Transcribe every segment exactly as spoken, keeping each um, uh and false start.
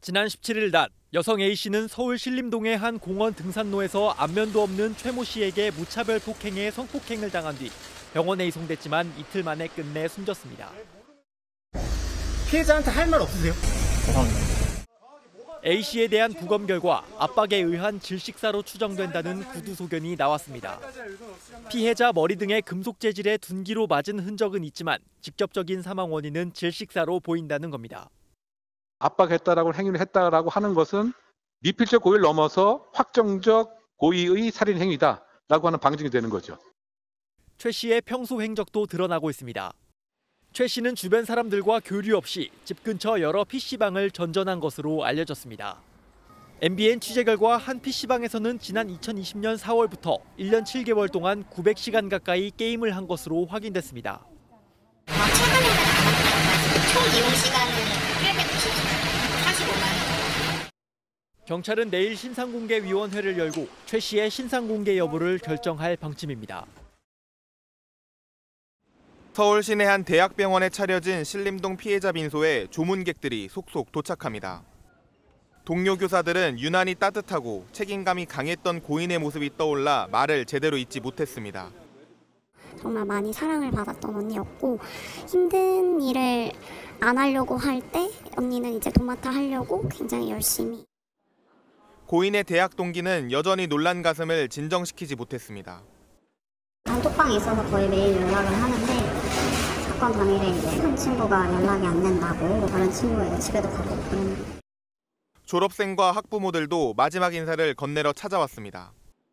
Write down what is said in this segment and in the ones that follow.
지난 십칠 일 낮 여성 A씨는 서울 신림동의 한 공원 등산로에서 안면도 없는 최 모 씨에게 무차별 폭행에 성폭행을 당한 뒤 병원에 이송됐지만 이틀 만에 끝내 숨졌습니다. 피해자한테 할 말 없으세요? 죄송합니다. A씨에 대한 부검 결과 압박에 의한 질식사로 추정된다는 구두 소견이 나왔습니다. 피해자 머리 등에 금속 재질의 둔기로 맞은 흔적은 있지만 직접적인 사망 원인은 질식사로 보인다는 겁니다. 압박했다라고 행위를 했다라고 하는 것은 미필적 고의를 넘어서 확정적 고의의 살인 행위다라고 하는 방증이 되는 거죠. 최 씨의 평소 행적도 드러나고 있습니다. 최 씨는 주변 사람들과 교류 없이 집 근처 여러 피씨방을 전전한 것으로 알려졌습니다. 엠비엔 취재 결과 한 피씨방에서는 지난 이천이십 년 사월부터 일 년 칠 개월 동안 구백 시간 가까이 게임을 한 것으로 확인됐습니다. 최근에는 총 이용 시간은 팔백사십오만 원. 경찰은 내일 신상공개위원회를 열고 최 씨의 신상공개 여부를 결정할 방침입니다. 서울 시내 한 대학병원에 차려진 신림동 피해자 빈소에 조문객들이 속속 도착합니다. 동료 교사들은 유난히 따뜻하고 책임감이 강했던 고인의 모습이 떠올라 말을 제대로 잇지 못했습니다. 정말 많이 사랑을 받았던 언니였고 힘든 일을 안 하려고 할 때 언니는 이제 도맡아 하려고 굉장히 열심히. 고인의 대학 동기는 여전히 놀란 가슴을 진정시키지 못했습니다. 단톡방에 있어서 거의 매일 연락을 하는데 사건 당일에 이제 한 친구가 연락이 안 된다고 다른 친구가 집에도 가고 그런. 졸업생과 학부모들도 마지막 인사를 건네러 찾아왔습니다.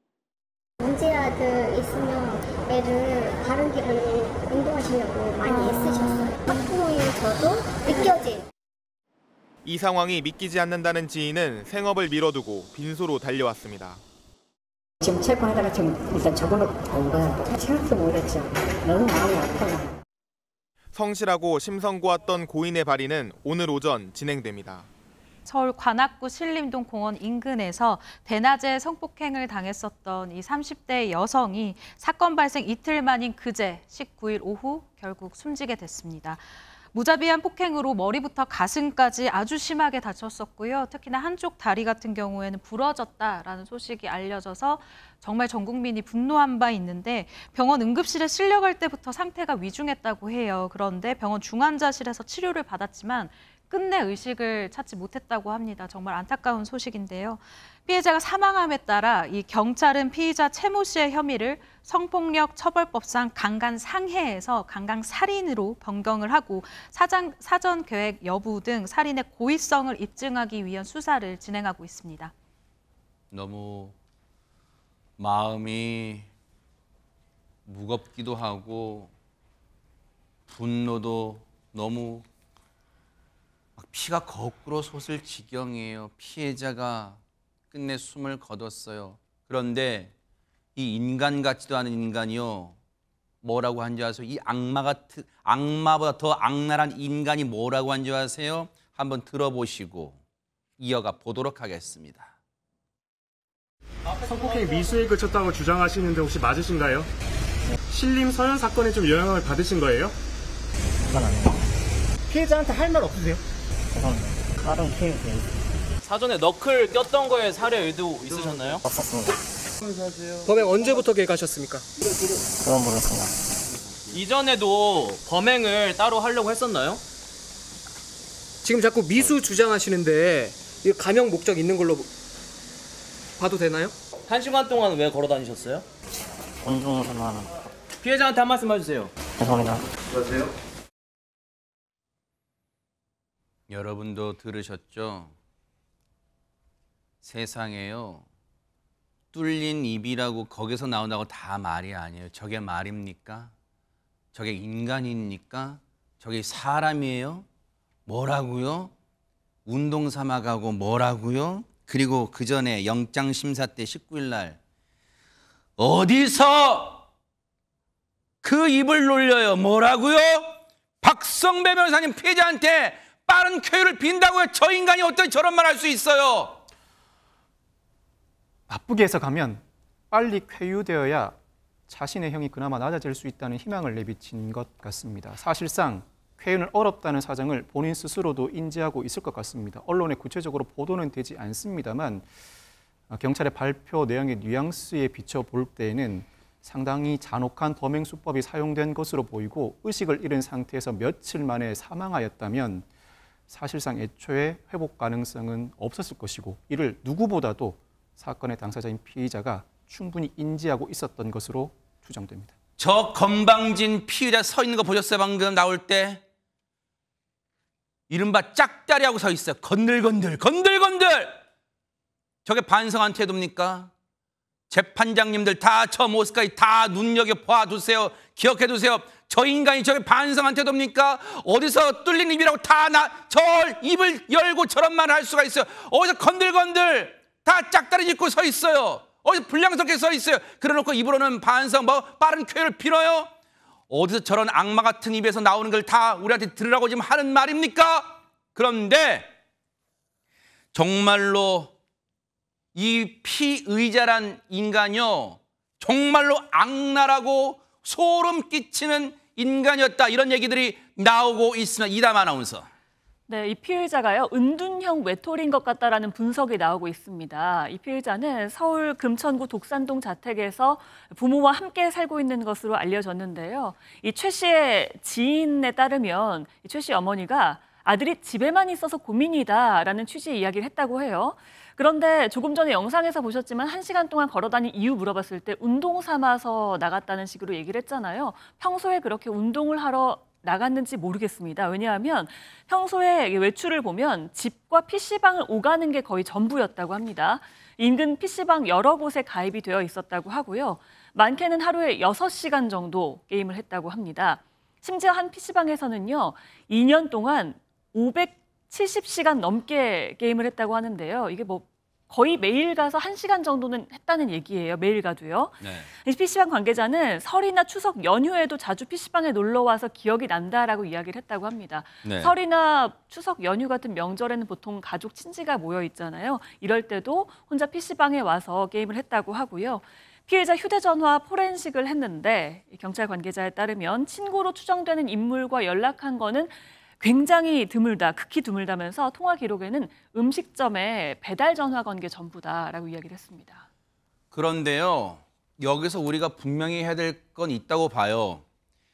문제아들 있으면 애를 바른 길을 운동하시려고 많이 애쓰셨어요. 학부모인 저도 느껴진. 이 상황이 믿기지 않는다는 지인은 생업을 미뤄두고 빈소로 달려왔습니다. 지금 체포하다가 지금 일단 저번으로 온 거야. 생각도 못했죠. 너무 마음이 아프다. 성실하고 심성고왔던 고인의 발의는 오늘 오전 진행됩니다. 서울 관악구 신림동 공원 인근에서 대낮에 성폭행을 당했었던 이 삼십 대 여성이 사건 발생 이틀 만인 그제 십구 일 오후 결국 숨지게 됐습니다. 무자비한 폭행으로 머리부터 가슴까지 아주 심하게 다쳤었고요. 특히나 한쪽 다리 같은 경우에는 부러졌다라는 소식이 알려져서 정말 전 국민이 분노한 바 있는데 병원 응급실에 실려갈 때부터 상태가 위중했다고 해요. 그런데 병원 중환자실에서 치료를 받았지만 끝내 의식을 찾지 못했다고 합니다. 정말 안타까운 소식인데요. 피해자가 사망함에 따라 이 경찰은 피의자 최 모 씨의 혐의를 성폭력 처벌법상 강간상해에서 강간살인으로 변경을 하고 사전, 사전 계획 여부 등 살인의 고의성을 입증하기 위한 수사를 진행하고 있습니다. 너무 마음이 무겁기도 하고 분노도 너무 피가 거꾸로 솟을 지경이에요. 피해자가 끝내 숨을 거뒀어요. 그런데 이 인간 같지도 않은 인간이요. 뭐라고 한지 아세요? 이 악마 같은, 악마보다 더 악랄한 인간이 뭐라고 한지 아세요? 한번 들어보시고 이어가 보도록 하겠습니다. 성폭행 미수에 그쳤다고 주장하시는데 혹시 맞으신가요? 신림 서현 사건에 좀 영향을 받으신 거예요? 그건 아니에요. 피해자한테 할 말 없으세요? 죄송합니다. 다른 피해 사전에 너클 꼈던 거에 살해 의도 있으셨나요? 없었습니다. 범행 언제부터 계획하셨습니까? 그건 모르겠습니다. 이전에도 범행을 따로 하려고 했었나요? 지금 자꾸 미수 주장하시는데 이 감형 목적 있는 걸로 봐도 되나요? 한 시간 동안 왜 걸어 다니셨어요? 운동으로만. 피해자한테 한 말씀 해주세요. 죄송합니다. 안녕하세요. 여러분도 들으셨죠? 세상에요. 뚫린 입이라고 거기서 나온다고 다 말이 아니에요. 저게 말입니까? 저게 인간입니까? 저게 사람이에요? 뭐라고요? 운동 삼아 가고 뭐라고요? 그리고 그 전에 영장 심사 때 십구 일 날 어디서 그 입을 놀려요? 뭐라고요? 박성배 변호사님 피해자한테 빠른 쾌유를 빈다고요? 저 인간이 어떻게 저런 말 할 수 있어요? 나쁘게 해석하면 빨리 쾌유되어야 자신의 형이 그나마 낮아질 수 있다는 희망을 내비친 것 같습니다. 사실상 쾌유는 어렵다는 사정을 본인 스스로도 인지하고 있을 것 같습니다. 언론에 구체적으로 보도는 되지 않습니다만 경찰의 발표 내용의 뉘앙스에 비춰 볼 때에는 상당히 잔혹한 범행 수법이 사용된 것으로 보이고 의식을 잃은 상태에서 며칠 만에 사망하였다면 사실상 애초에 회복 가능성은 없었을 것이고 이를 누구보다도 사건의 당사자인 피의자가 충분히 인지하고 있었던 것으로 추정됩니다. 저 건방진 피의자 서 있는 거 보셨어요? 방금 나올 때 이른바 짝다리하고 서 있어요. 건들건들 건들건들. 저게 반성한 태도입니까? 재판장님들 다 저 모습까지 다 눈여겨봐 두세요. 기억해 두세요. 저 인간이 저게 반성한 태도입니까? 어디서 뚫린 입이라고 다 나 저 입을 열고 저런 말을 할 수가 있어요. 어디서 건들건들 다 짝다리 짚고 서 있어요. 어디서 불량스럽게 서 있어요. 그래놓고 입으로는 반성 뭐 빠른 쾌유를 빌어요. 어디서 저런 악마 같은 입에서 나오는 걸 다 우리한테 들으라고 지금 하는 말입니까? 그런데 정말로 이 피의자란 인간이요 정말로 악랄하고 소름 끼치는 인간이었다 이런 얘기들이 나오고 있습니다. 이담 아나운서. 네, 이 피의자가요 은둔형 외톨이인 것 같다라는 분석이 나오고 있습니다. 이 피의자는 서울 금천구 독산동 자택에서 부모와 함께 살고 있는 것으로 알려졌는데요. 이 최 씨의 지인에 따르면 이 최 씨 어머니가 아들이 집에만 있어서 고민이다라는 취지의 이야기를 했다고 해요. 그런데 조금 전에 영상에서 보셨지만 한 시간 동안 걸어다닌 이유 물어봤을 때 운동 삼아서 나갔다는 식으로 얘기를 했잖아요. 평소에 그렇게 운동을 하러 나갔는지 모르겠습니다. 왜냐하면 평소에 외출을 보면 집과 피시방을 오가는 게 거의 전부였다고 합니다. 인근 피시방 여러 곳에 가입이 되어 있었다고 하고요. 많게는 하루에 여섯 시간 정도 게임을 했다고 합니다. 심지어 한 피시방에서는요. 이 년 동안 오백칠십 시간 넘게 게임을 했다고 하는데요. 이게 뭐 거의 매일 가서 한 시간 정도는 했다는 얘기예요. 매일 가도요. 네. 피시방 관계자는 설이나 추석 연휴에도 자주 피시방에 놀러 와서 기억이 난다라고 이야기를 했다고 합니다. 네. 설이나 추석 연휴 같은 명절에는 보통 가족 친지가 모여 있잖아요. 이럴 때도 혼자 피시방에 와서 게임을 했다고 하고요. 피해자 휴대전화 포렌식을 했는데 경찰 관계자에 따르면 친구로 추정되는 인물과 연락한 거는 굉장히 드물다, 극히 드물다면서 통화 기록에는 음식점에 배달 전화 건 게 전부다라고 이야기를 했습니다. 그런데요, 여기서 우리가 분명히 해야 될 건 있다고 봐요.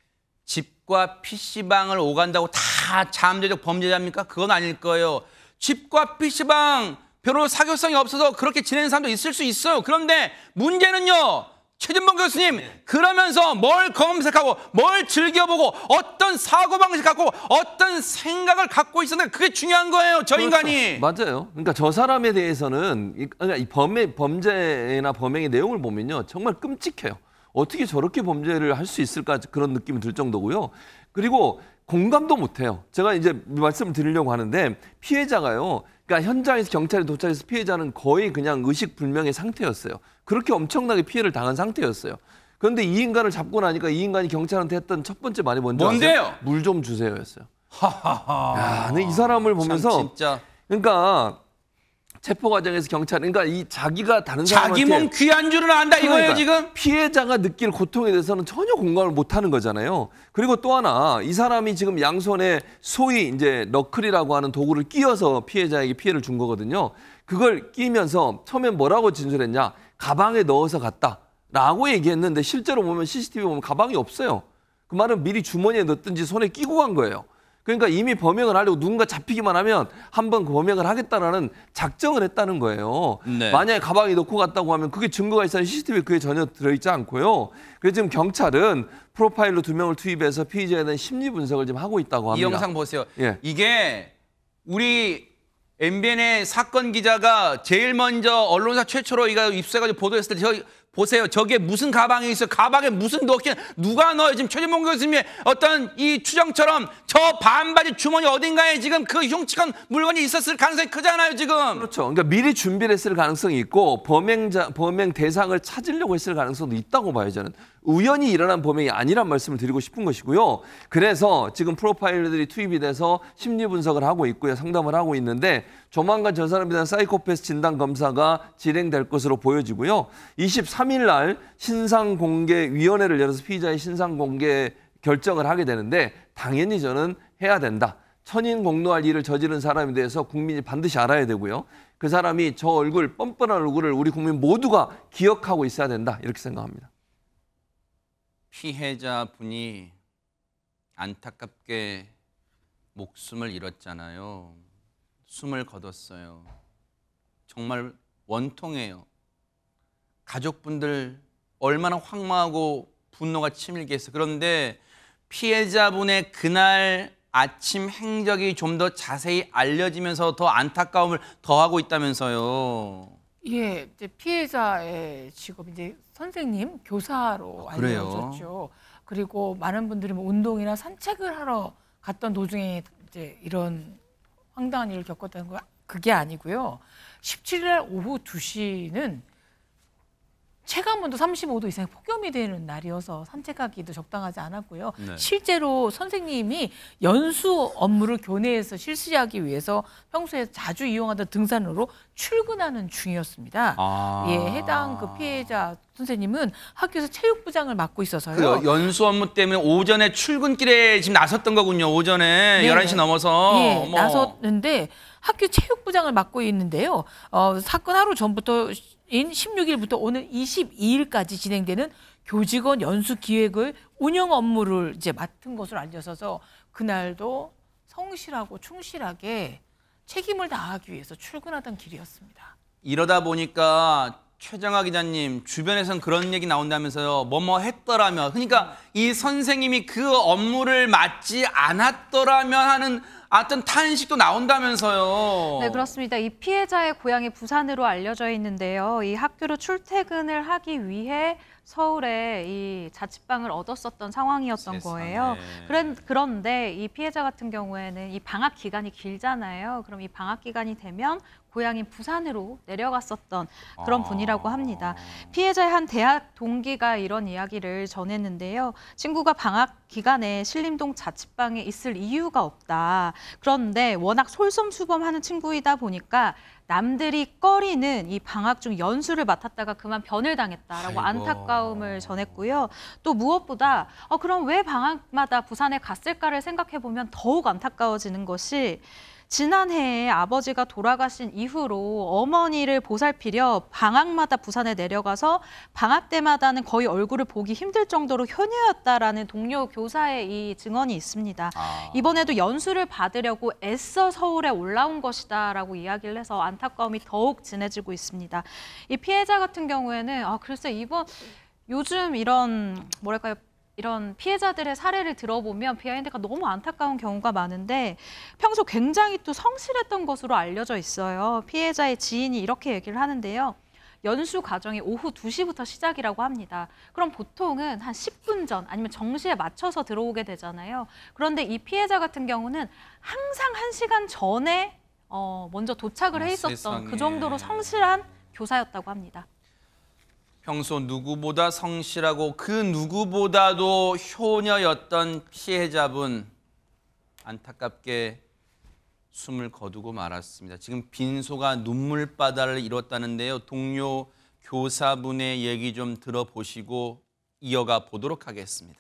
집과 피시방을 오간다고 다 잠재적 범죄자입니까? 그건 아닐 거예요. 집과 피시방 별로 사교성이 없어서 그렇게 지내는 사람도 있을 수 있어요. 그런데 문제는요. 최진봉 교수님 그러면서 뭘 검색하고 뭘 즐겨보고 어떤 사고방식 갖고 어떤 생각을 갖고 있었는데 그게 중요한 거예요. 저 그렇죠. 인간이. 맞아요. 그러니까 저 사람에 대해서는 그러니까 이 범의, 범죄나 범행의 내용을 보면요. 정말 끔찍해요. 어떻게 저렇게 범죄를 할 수 있을까 그런 느낌이 들 정도고요. 그리고 공감도 못해요. 제가 이제 말씀을 드리려고 하는데 피해자가요. 그러니까 현장에서 경찰이 도착해서 피해자는 거의 그냥 의식불명의 상태였어요. 그렇게 엄청나게 피해를 당한 상태였어요. 그런데 이 인간을 잡고 나니까 이 인간이 경찰한테 했던 첫 번째 말이 뭔지 뭔데요? 아세요? 물 좀 주세요였어요. 하하하. 야, 근데 이 사람을 보면서 진짜. 그러니까 체포 과정에서 경찰, 그러니까 이 자기가 다른 사람한테 자기 몸 귀한 줄은 안다 이거예요. 그러니까 지금 피해자가 느낄 고통에 대해서는 전혀 공감을 못하는 거잖아요. 그리고 또 하나 이 사람이 지금 양손에 소위 이제 너클이라고 하는 도구를 끼워서 피해자에게 피해를 준 거거든요. 그걸 끼면서 처음에 뭐라고 진술했냐? 가방에 넣어서 갔다라고 얘기했는데 실제로 보면 씨씨티비 보면 가방이 없어요. 그 말은 미리 주머니에 넣든지 손에 끼고 간 거예요. 그러니까 이미 범행을 하려고 누군가 잡히기만 하면 한번 범행을 하겠다라는 작정을 했다는 거예요. 네. 만약에 가방에 넣고 갔다고 하면 그게 증거가 있어야 씨씨티비에 그게 전혀 들어있지 않고요. 그래서 지금 경찰은 프로파일러 두 명을 투입해서 피의자에 대한 심리 분석을 지금 하고 있다고 합니다. 이 영상 보세요. 예. 이게 우리 엠비엔의 사건 기자가 제일 먼저 언론사 최초로 이거 입수해가지고 보도했을 때 저 보세요. 저게 무슨 가방에 있어요? 가방에 무슨 넣긴 누가 넣어요? 지금 최진봉 교수님의 어떤 이 추정처럼 저 반바지 주머니 어딘가에 지금 그 흉측한 물건이 있었을 가능성이 크잖아요, 지금. 그렇죠. 그러니까 미리 준비를 했을 가능성이 있고 범행자 범행 대상을 찾으려고 했을 가능성도 있다고 봐요, 저는. 우연히 일어난 범행이 아니란 말씀을 드리고 싶은 것이고요. 그래서 지금 프로파일러들이 투입이 돼서 심리 분석을 하고 있고요. 상담을 하고 있는데 조만간 저 사람에 대한 사이코패스 진단 검사가 진행될 것으로 보여지고요. 이십삼 일 날 신상공개위원회를 열어서 피의자의 신상공개 결정을 하게 되는데 당연히 저는 해야 된다. 천인 공노할 일을 저지른 사람에 대해서 국민이 반드시 알아야 되고요. 그 사람이 저 얼굴, 뻔뻔한 얼굴을 우리 국민 모두가 기억하고 있어야 된다. 이렇게 생각합니다. 피해자분이 안타깝게 목숨을 잃었잖아요. 숨을 거뒀어요. 정말 원통해요. 가족분들 얼마나 황망하고 분노가 치밀겠어요. 그런데 피해자분의 그날 아침 행적이 좀 더 자세히 알려지면서 더 안타까움을 더하고 있다면서요. 예, 이제 피해자의 직업 이제 선생님, 교사로 아, 그래요? 알려졌죠. 그리고 많은 분들이 뭐 운동이나 산책을 하러 갔던 도중에 이제 이런 황당한 일을 겪었다는 거 그게 아니고요. 십칠 일 오후 두 시는 체감온도 삼십오 도 이상의 폭염이 되는 날이어서 산책하기도 적당하지 않았고요. 네. 실제로 선생님이 연수 업무를 교내에서 실시하기 위해서 평소에 자주 이용하던 등산로로 출근하는 중이었습니다. 아. 예, 해당 그 피해자 선생님은 학교에서 체육부장을 맡고 있어서요. 그 연수 업무 때문에 오전에 출근길에 지금 나섰던 거군요. 오전에 네. 열한 시 넘어서. 예, 어머. 나섰는데 학교 체육부장을 맡고 있는데요. 어, 사건 하루 전부터 인 십육 일부터 오늘 이십이 일까지 진행되는 교직원 연수 기획을 운영 업무를 이제 맡은 것으로 알려져서 그날도 성실하고 충실하게 책임을 다하기 위해서 출근하던 길이었습니다. 이러다 보니까 최정아 기자님 주변에선 그런 얘기 나온다면서요. 뭐뭐 했더라면. 그러니까 이 선생님이 그 업무를 맡지 않았더라면 하는 어떤 탄식도 나온다면서요. 네, 그렇습니다. 이 피해자의 고향이 부산으로 알려져 있는데요. 이 학교로 출퇴근을 하기 위해 서울에 이 자취방을 얻었었던 상황이었던 세상에. 거예요. 그런, 그런데 이 피해자 같은 경우에는 이 방학 기간이 길잖아요. 그럼 이 방학 기간이 되면 고향인 부산으로 내려갔었던 그런 분이라고 합니다. 피해자의 한 대학 동기가 이런 이야기를 전했는데요. 친구가 방학 기간에 신림동 자취방에 있을 이유가 없다. 그런데 워낙 솔선수범하는 친구이다 보니까 남들이 꺼리는 이 방학 중 연수를 맡았다가 그만 변을 당했다라고 아이고. 안타까움을 전했고요. 또 무엇보다 어, 그럼 왜 방학마다 부산에 갔을까를 생각해보면 더욱 안타까워지는 것이 지난해에 아버지가 돌아가신 이후로 어머니를 보살피려 방학마다 부산에 내려가서 방학 때마다는 거의 얼굴을 보기 힘들 정도로 효녀였다라는 동료 교사의 이 증언이 있습니다. 아. 이번에도 연수를 받으려고 애써 서울에 올라온 것이다라고 이야기를 해서 안타까움이 더욱 진해지고 있습니다. 이 피해자 같은 경우에는 아 글쎄 이번 요즘 이런 뭐랄까요? 이런 피해자들의 사례를 들어보면 비하인드가 너무 안타까운 경우가 많은데 평소 굉장히 또 성실했던 것으로 알려져 있어요. 피해자의 지인이 이렇게 얘기를 하는데요. 연수 과정이 오후 두 시부터 시작이라고 합니다. 그럼 보통은 한 십 분 전 아니면 정시에 맞춰서 들어오게 되잖아요. 그런데 이 피해자 같은 경우는 항상 한 시간 전에 어, 먼저 도착을 해 있었던 세상에. 그 정도로 성실한 교사였다고 합니다. 평소 누구보다 성실하고 그 누구보다도 효녀였던 피해자분 안타깝게 숨을 거두고 말았습니다. 지금 빈소가 눈물바다를 이뤘다는데요. 동료 교사분의 얘기 좀 들어보시고 이어가 보도록 하겠습니다.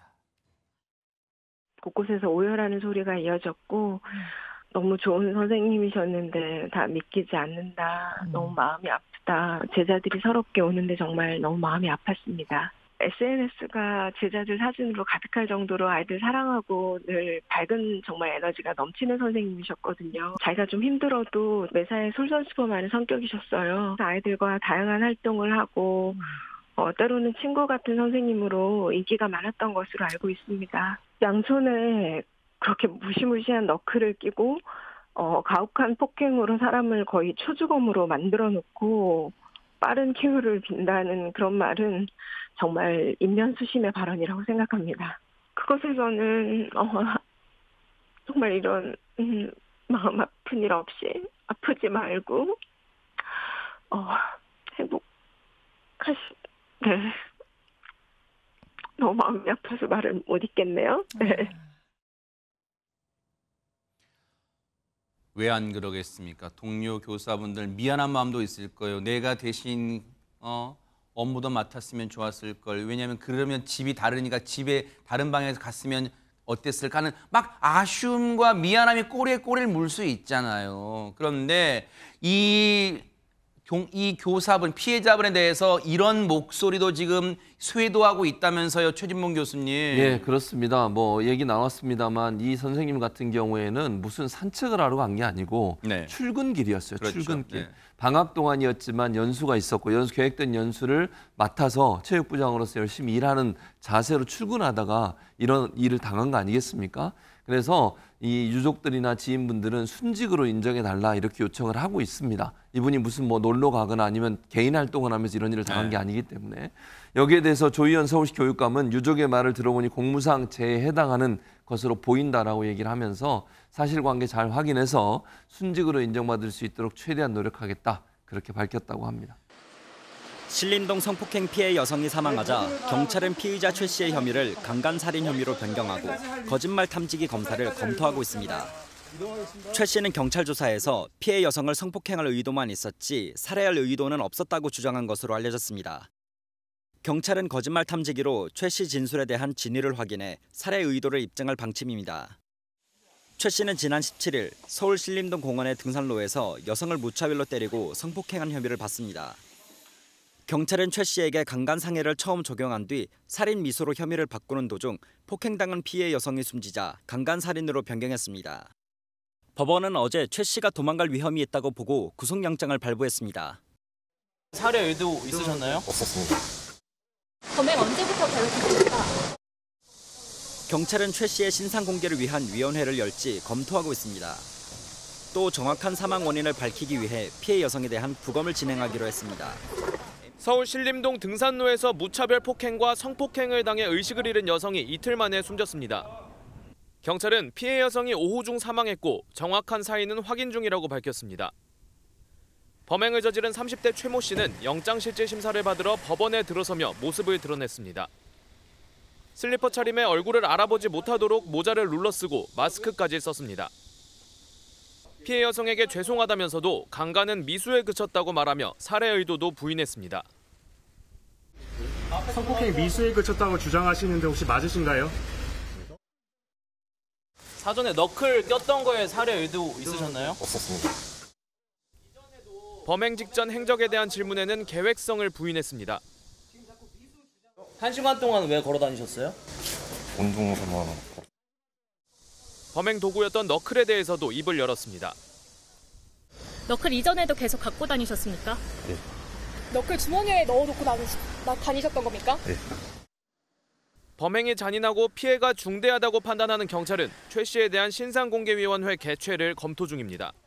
곳곳에서 오열하는 소리가 이어졌고 너무 좋은 선생님이셨는데 다 믿기지 않는다. 음. 너무 마음이 아프다. 제자들이 서럽게 오는데 정말 너무 마음이 아팠습니다. 에스엔에스가 제자들 사진으로 가득할 정도로 아이들 사랑하고 늘 밝은 정말 에너지가 넘치는 선생님이셨거든요. 자기가 좀 힘들어도 매사에 솔선수범하는 성격이셨어요. 아이들과 다양한 활동을 하고 어, 때로는 친구 같은 선생님으로 인기가 많았던 것으로 알고 있습니다. 양손에 그렇게 무시무시한 너클을 끼고 어, 가혹한 폭행으로 사람을 거의 초주검으로 만들어 놓고 빠른 큐를 빈다는 그런 말은 정말 인면수심의 발언이라고 생각합니다. 그것에서는 어, 정말 이런 음, 마음 아픈 일 없이 아프지 말고 어, 행복하시... 네. 너무 마음이 아파서 말을 못 잇겠네요. 네. 왜 안 그러겠습니까? 동료 교사분들 미안한 마음도 있을 거예요. 내가 대신 어, 업무도 맡았으면 좋았을 걸. 왜냐하면 그러면 집이 다르니까 집에 다른 방에서 갔으면 어땠을까 하는 막 아쉬움과 미안함이 꼬리에 꼬리를 물 수 있잖아요. 그런데 이, 이 교사분, 피해자분에 대해서 이런 목소리도 지금 쇄도하고 있다면서요, 최진봉 교수님. 예, 그렇습니다. 뭐 얘기 나왔습니다만 이 선생님 같은 경우에는 무슨 산책을 하러 간 게 아니고 네. 출근길이었어요. 그렇죠. 출근길. 네. 방학 동안이었지만 연수가 있었고 연수 계획된 연수를 맡아서 체육부장으로서 열심히 일하는 자세로 출근하다가 이런 일을 당한 거 아니겠습니까? 그래서 이 유족들이나 지인분들은 순직으로 인정해 달라 이렇게 요청을 하고 있습니다. 이분이 무슨 뭐 놀러 가거나 아니면 개인 활동을 하면서 이런 일을 당한 네. 게 아니기 때문에 여기에 대해서 조희연 서울시 교육감은 유족의 말을 들어보니 공무상 재해에 해당하는 것으로 보인다라고 얘기를 하면서 사실관계 잘 확인해서 순직으로 인정받을 수 있도록 최대한 노력하겠다 그렇게 밝혔다고 합니다. 신림동 성폭행 피해 여성이 사망하자 경찰은 피의자 최 씨의 혐의를 강간살인 혐의로 변경하고 거짓말 탐지기 검사를 검토하고 있습니다. 최 씨는 경찰 조사에서 피해 여성을 성폭행할 의도만 있었지 살해할 의도는 없었다고 주장한 것으로 알려졌습니다. 경찰은 거짓말 탐지기로 최 씨 진술에 대한 진위를 확인해 살해 의도를 입증할 방침입니다. 최 씨는 지난 십칠 일 서울 신림동 공원의 등산로에서 여성을 무차별로 때리고 성폭행한 혐의를 받습니다. 경찰은 최 씨에게 강간상해를 처음 적용한 뒤 살인 미수로 혐의를 바꾸는 도중 폭행당한 피해 여성이 숨지자 강간살인으로 변경했습니다. 법원은 어제 최 씨가 도망갈 위험이 있다고 보고 구속영장을 발부했습니다. 살해 의도 있으셨나요? 없었습니다. 범행 언제부터 계획했습니까? 경찰은 최 씨의 신상 공개를 위한 위원회를 열지 검토하고 있습니다. 또 정확한 사망 원인을 밝히기 위해 피해 여성에 대한 부검을 진행하기로 했습니다. 서울 신림동 등산로에서 무차별 폭행과 성폭행을 당해 의식을 잃은 여성이 이틀 만에 숨졌습니다. 경찰은 피해 여성이 오후 중 사망했고 정확한 사인은 확인 중이라고 밝혔습니다. 범행을 저지른 삼십 대 최 모 씨는 영장실질 심사를 받으러 법원에 들어서며 모습을 드러냈습니다. 슬리퍼 차림에 얼굴을 알아보지 못하도록 모자를 눌러쓰고 마스크까지 썼습니다. 피해 여성에게 죄송하다면서도 강간은 미수에 그쳤다고 말하며 살해 의도도 부인했습니다. 성폭행 미수에 그쳤다고 주장하시는데 혹시 맞으신가요? 사전에 너클 꼈던 거에 살해 의도 있으셨나요? 없었습니다. 범행 직전 행적에 대한 질문에는 계획성을 부인했습니다. 한 시간 동안 왜 걸어 다니셨어요? 운동서만. 범행 도구였던 너클에 대해서도 입을 열었습니다. 너클 이전에도 계속 갖고 다니셨습니까? 네. 너클 주머니에 넣어놓고 다니셨던 겁니까? 네. 범행이 잔인하고 피해가 중대하다고 판단하는 경찰은 최 씨에 대한 신상공개위원회 개최를 검토 중입니다.